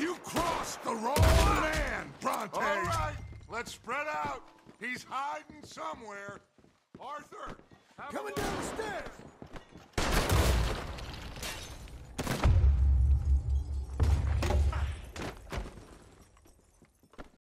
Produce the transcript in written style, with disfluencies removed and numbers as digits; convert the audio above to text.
You crossed the wrong man, Bronte! All right, let's spread out. He's hiding somewhere. Arthur, have Coming a look. down